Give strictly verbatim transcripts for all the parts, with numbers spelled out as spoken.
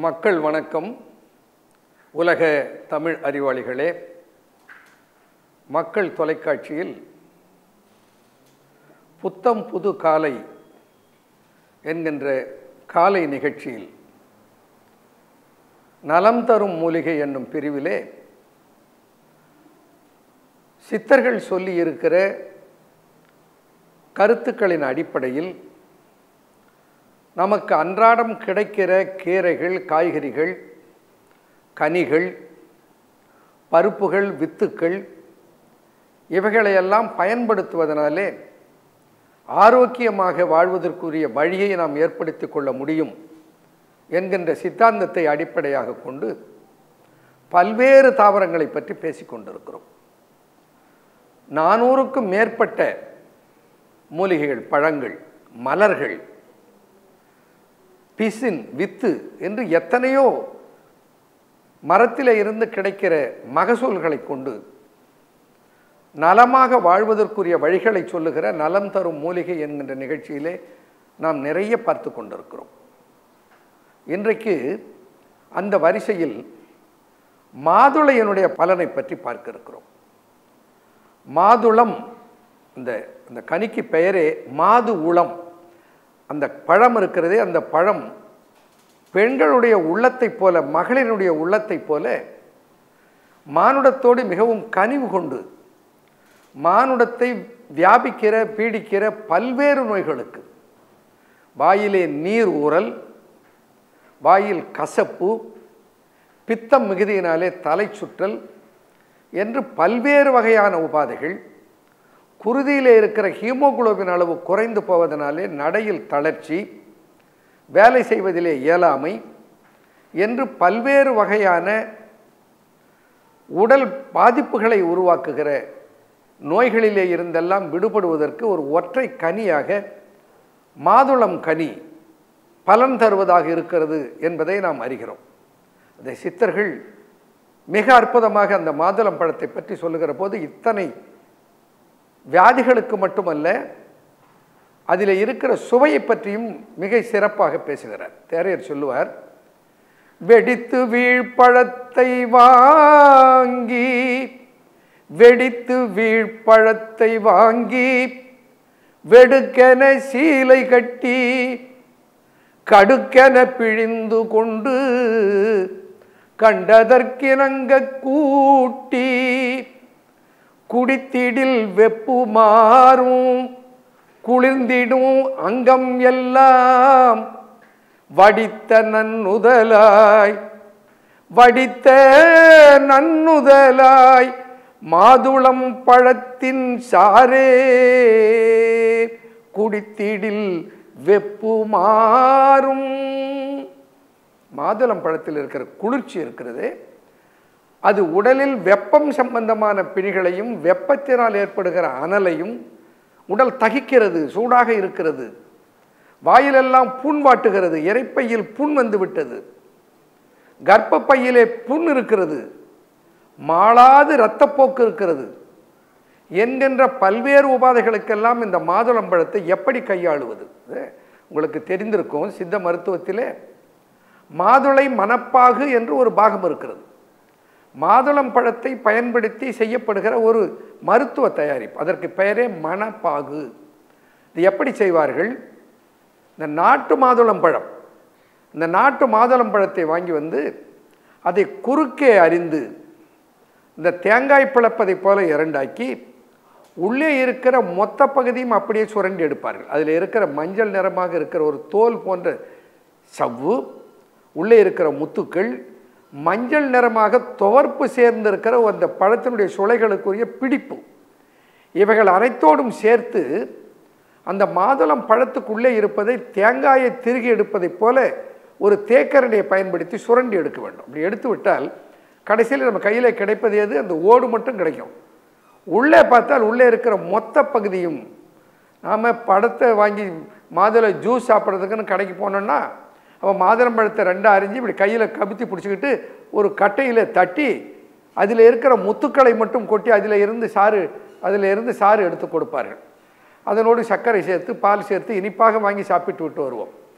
மக்கள் வணக்கம். உலக தமிழ் அறிவாளிகளே, மக்கள் தொலைக்காட்சியில் புத்தம் புது காலை என்கின்ற காலை நிகழ்ச்சியில் நலம் தரும் மூலிகை என்னும் பிரிவிலே சித்தர்கள் சொல்லியிருக்கிற கருத்துக்களின் அடிப்படையில் நமக்கு அன்றாடம் கிடைக்கிற கீரைகள், காய்கறிகள், கனிகள், பருப்புகள், வித்துக்கள் இவைகளையெல்லாம் பயன்படுத்துவதனாலே ஆரோக்கியமாக வாழ்வதற்குரிய வழியை நாம் ஏற்படுத்தி கொள்ள முடியும் என்கின்ற சித்தாந்தத்தை அடிப்படையாக கொண்டு பல்வேறு தாவரங்களை பற்றி பேசிக்கொண்டிருக்கிறோம். நானூறுக்கும் மேற்பட்ட மூலிகைகள், பழங்கள், மலர்கள், பிசின், வித்து என்று எத்தனையோ மரத்தில் இருந்து கிடைக்கிற மகசூல்களை கொண்டு நலமாக வாழ்வதற்குரிய வழிகளை சொல்லுகிற நலம் தரும் மூலிகை என்கின்ற நிகழ்ச்சியிலே நாம் நிறைய பார்த்து கொண்டிருக்கிறோம். இன்றைக்கு அந்த வரிசையில் மாதுளையினுடைய பலனை பற்றி பார்க்க இருக்கிறோம். மாதுளம், இந்த இந்த கனிக்கு பெயரே மாது உளம். அந்த பழம் இருக்கிறதே, அந்த பழம் பெண்களுடைய உள்ளத்தை போல, மகளினுடைய உள்ளத்தை போல மானுடத்தோடு மிகவும் கனிவு கொண்டு மானுடத்தை வியாபிக்கிற, பீடிக்கிற பல்வேறு நோய்களுக்கு, வாயிலே நீர் ஊறல், வாயில் கசப்பு, பித்தம் மிகுதியினாலே தலை சுற்றல் என்று பல்வேறு வகையான உபாதைகள், குருதியிலே இருக்கிற ஹீமோகுளோபின் அளவு குறைந்து போவதனாலே நடையில் தளர்ச்சி, வேலை செய்வதிலே இயலாமை என்று பல்வேறு வகையான உடல் பாதிப்புகளை உருவாக்குகிற நோய்களிலே இருந்தெல்லாம் விடுபடுவதற்கு ஒரு ஒற்றை கனியாக மாதுளம் கனி பலன் தருவதாக இருக்கிறது என்பதை நாம் அறிகிறோம். அதை சித்தர்கள் மிக அற்புதமாக அந்த மாதுளம் பழத்தை பற்றி சொல்லுகிற போது இத்தனை வியாதிகளுக்கு மட்டுமல்ல, அதில் இருக்கிற சுவையை பற்றியும் மிக சிறப்பாக பேசுகிறார். தேரையர் சொல்லுவார், வெடித்து வீழ்பழத்தை வாங்கி வெடித்து வீழ்பழத்தை வாங்கி வெடுக்கென சீலை கட்டி கடுக்கென பிழிந்து கொண்டு கண்டதற்கிணங்க கூட்டி குடித்திடில் வெப்பு மாறும் குளிர்ந்திடும் அங்கம் எல்லாம் வடித்த நன்னுதலாய் வடித்த நன்னுதலாய் மாதுளம் பழத்தின் சாரே குடித்திடில் வெப்பு மாறும். மாதுளம் பழத்தில் இருக்கிற குளிர்ச்சி இருக்கிறது, அது உடலில் வெப்பம் சம்பந்தமான பிணிகளையும் வெப்பத்தினால் ஏற்படுகிற அனலையும், உடல் தகிக்கிறது, சூடாக இருக்கிறது, வாயிலெல்லாம் புண் வாட்டுகிறது, இரைப்பையில் புண் வந்து விட்டது, கர்ப்பப்பையிலே புண் இருக்கிறது, மாளாது இரத்தப்போக்கு இருக்கிறது என்கின்ற பல்வேறு உபாதைகளுக்கெல்லாம் இந்த மாதுளம் பழத்தை எப்படி கையாளுவது? உங்களுக்கு தெரிந்திருக்கும், சித்த மருத்துவத்திலே மாதுளை மணப்பாகு என்று ஒரு பாகம் இருக்கிறது. மாதுளம் பழத்தை பயன்படுத்தி செய்யப்படுகிற ஒரு மருத்துவ தயாரிப்பு, அதற்கு பெயரே மணப்பாகு. இது எப்படி செய்வார்கள்? இந்த நாட்டு மாதுளம் பழம், இந்த நாட்டு மாதுளம் பழத்தை வாங்கி வந்து அதை குறுக்கே அறிந்து இந்த தேங்காய் பிளப்பதை போல இரண்டாக்கி உள்ளே இருக்கிற மொத்த பகுதியும் அப்படியே சுரண்டி எடுப்பார்கள். அதில் இருக்கிற மஞ்சள் நிறமாக இருக்கிற ஒரு தோல் போன்ற சவ்வு, உள்ளே இருக்கிற முத்துக்கள், மஞ்சள் நிறமாக துவர்ப்பு சேர்ந்திருக்கிற அந்த பழத்தினுடைய சுளைகளுக்குரிய பிடிப்பு, இவைகள் அனைத்தோடும் சேர்த்து அந்த மாதுளம் பழத்துக்குள்ளே இருப்பதை தேங்காயை திருகி எடுப்பதை போல ஒரு தேக்கரண்டியை பயன்படுத்தி சுரண்டி எடுக்க வேண்டும். அப்படி எடுத்து விட்டால் கடைசியில் நம்ம கையில் கிடைப்பது எது? அந்த ஓடு மட்டும் கிடைக்கும். உள்ளே பார்த்தால் உள்ளே இருக்கிற மொத்த பகுதியும், நாம் பழத்தை வாங்கி மாதுளை ஜூஸ் சாப்பிட்றதுக்குன்னு கடைக்கு போனோன்னா அவன் மாதுளம் பழத்தை ரெண்டாக அரிஞ்சு இப்படி கையில் கவித்தி பிடிச்சிக்கிட்டு ஒரு கட்டையில் தட்டி அதில் இருக்கிற முத்துக்களை மட்டும் கொட்டி அதில் இருந்து சாறு அதில் இருந்து சாறு எடுத்து கொடுப்பார்கள். அதனோடு சர்க்கரை சேர்த்து பால் சேர்த்து இனிப்பாக வாங்கி சாப்பிட்டு விட்டு வருவோம்.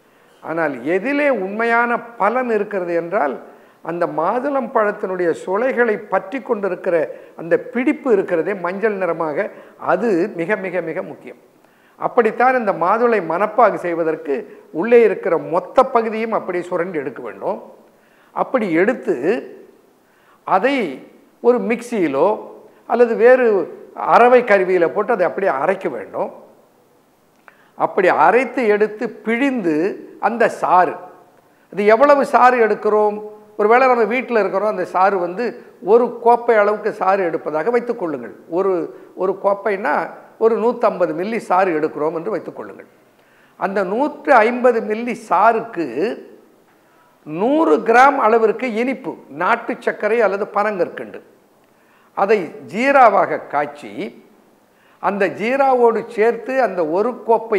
ஆனால் எதிலே உண்மையான பலன் இருக்கிறது என்றால் அந்த மாதுளம் பழத்தினுடைய சுளைகளை பற்றி கொண்டிருக்கிற அந்த பிடிப்பு இருக்கிறதே மஞ்சள் நிறமாக, அது மிக மிக மிக முக்கியம். அப்படித்தான் இந்த மாதுளை மணப்பாகு செய்வதற்கு உள்ளே இருக்கிற மொத்த பகுதியும் அப்படி சுரண்டி எடுக்க வேண்டும். அப்படி எடுத்து அதை ஒரு மிக்சியிலோ அல்லது வேறு அரவை கருவியில் போட்டு அதை அப்படியே அரைக்க வேண்டும். அப்படி அரைத்து எடுத்து பிழிந்து அந்த சாறு, அது எவ்வளவு சாறு எடுக்கிறோம், ஒருவேளை நம்ம வீட்டில் இருக்கிறோம், அந்த சாறு வந்து ஒரு கோப்பை அளவுக்கு சாறு எடுப்பதாக வைத்துக்கொள்ளுங்கள். ஒரு ஒரு கோப்பைன்னா ஒரு நூற்றம்பது மில்லி சாறு எடுக்கிறோம் என்று வைத்துக்கொள்ளுங்கள். அந்த நூற்று ஐம்பது மில்லி சாருக்கு நூறு கிராம் அளவிற்கு இனிப்பு நாட்டு சர்க்கரை அல்லது பனங்கற்கண்டு அதை ஜீராவாக காய்ச்சி அந்த ஜீராவோடு சேர்த்து அந்த ஒரு கோப்பை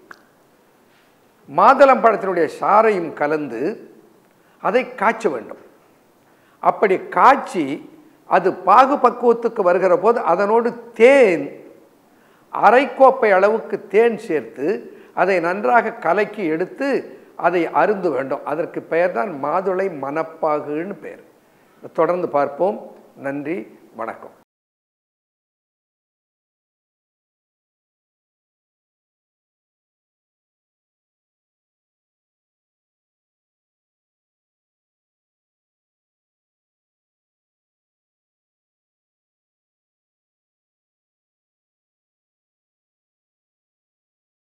மாதுளம் பழத்தினுடைய சாறையும் கலந்து அதை காய்ச்ச வேண்டும். அப்படி காய்ச்சி அது பாகு பக்குவத்துக்கு வருகிற போது அதனோடு தேன், அரை கோப்பை அளவுக்கு தேன் சேர்த்து அதை நன்றாக கலக்கி எடுத்து அதை அருந்து வேண்டும். அதற்கு பெயர் தான் மாதுளை மணப்பாகுன்னு பெயர். தொடர்ந்து பார்ப்போம். நன்றி, வணக்கம்.